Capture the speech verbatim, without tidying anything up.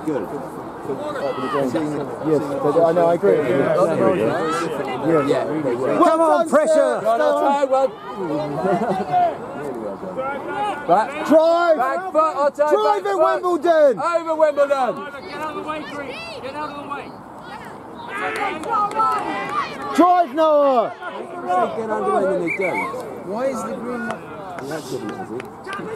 good. Yes, but I know, I agree with you. Yeah, yeah. Well, Come on, pressure! Well, well. Back. Drive! Back foot, Otto, Drive back at foot. Wimbledon! Over Wimbledon! Get out of the way, Green! Get out of the way! Drive, Noah! They get underway than they don't. Why is the green not... That's good, is it?